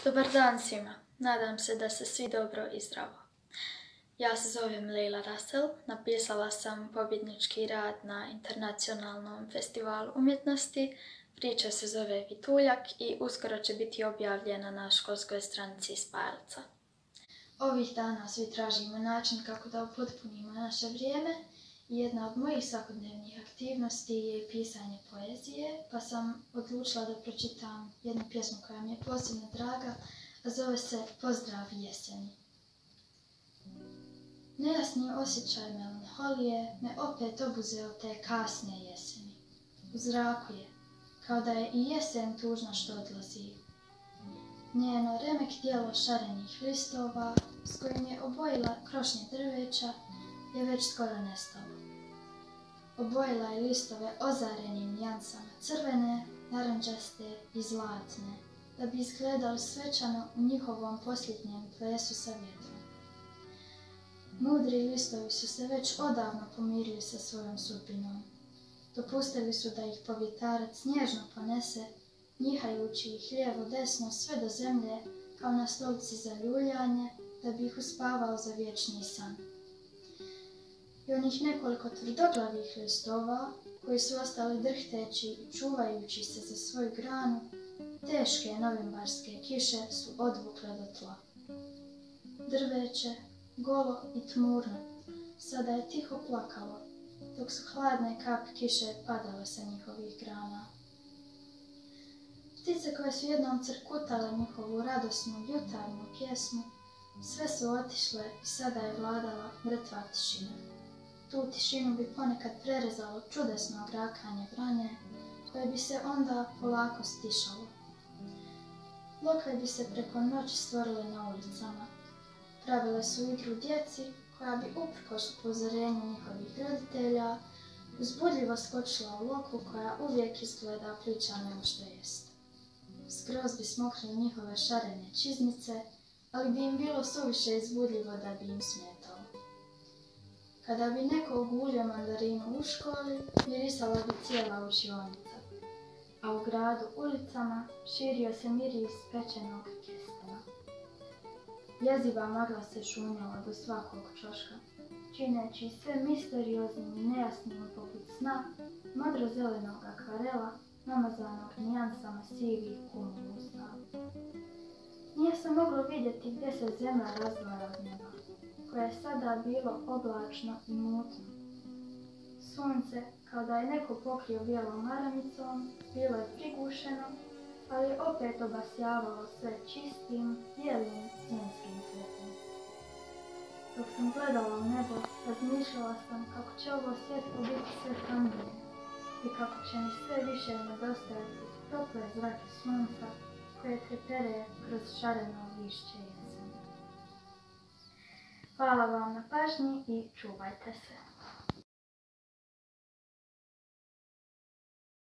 Dobar dan svima. Nadam se da ste svi dobro i zdravo. Ja se zovem Leila Russell. Napisala sam pobjednički rad na Internacionalnom festivalu umjetnosti. Priča se zove Vituljak i uskoro će biti objavljena na školskoj stranici Spajalica. Ovih dana svi tražimo način kako da upotpunimo naše vrijeme i jedna od mojih svakodnevnih aktivnosti je pisanje poezije, pa sam odlučila da pročitam jednu pjesmu koja mi je posebno draga, a zove se Pozdrav jeseni. Nejasni osjećaj melanholije me opet obuzeo te kasne jeseni. U zraku je, kao da je i jesen tužna što odlazi. Njeno remek tijelo šarenih listova, s kojim je obojila krošnje drveća, je već skoro nestalo. Obojila je listove ozarenim nijansama crvene, narandžaste i zlatne, da bi izgledali svečano u njihovom posljednjem plesu sa vjetrom. Mudri listovi su se već odavno pomirili sa svojom sudbinom. Dopustili su da ih povjetarac nježno ponese, njihajući ih lijevo desno sve do zemlje kao na stolici za ljuljanje, da bi ih uspavao za vječni san. I onih nekoliko tvrdoglavih listova, koji su ostali drhteći i čuvajući se za svoju granu, teške novembarske kiše su odvukle do tla. Drveće, golo i tmurno, sada je tiho plakalo, dok su hladne kapi kiše padale sa njihovih grana. Ptice koje su jednom crkutale njihovu radosnu jutarnju pjesmu, sve su otišle i sada je vladala mrtva tišina. Tu tišinu bi ponekad prerezalo čudesno grakanje vrane, koje bi se onda polako stišalo. Lokve bi se preko noći stvorile na ulicama. Pravile su igru djeci, koja bi uprkos upozorenju njihovih roditelja uzbudljivo skočila u lokvu koja uvijek izgleda plića nego što jest. Skroz bi smokli njihove šarene čizmice, ali bi im bilo suviše izbudljivo da bi im smetalo. Kada bi neko ugulio mandarinu u školi, mirisala bi cijela učionica, a u gradu ulicama širio se miris pečenog kestena. Jeziva magla se šunjala do svakog ćoška, čineći sve misterioznim i nejasnim poput sna, modro-zelenog akvarela, namazanog nijansama sivih kumulusa. Nije se moglo vidjeti gdje se zemlja razdvaja od neba, koje je sada bilo oblačno i mutno. Sunce, kao da je neko pokrio bijelom maramicom, bilo je prigušeno, ali je opet obasjavalo sve čistim, bijelim zimskim svjetlom. Dok sam gledala u nebo, razmišljala sam kako će ovo svjetlo biti sve tamnije i kako će mi sve više nedostajati tople zrake sunca koje trepere kroz šareno lišće jeseni. Hvala vam na pažnji i čuvajte se.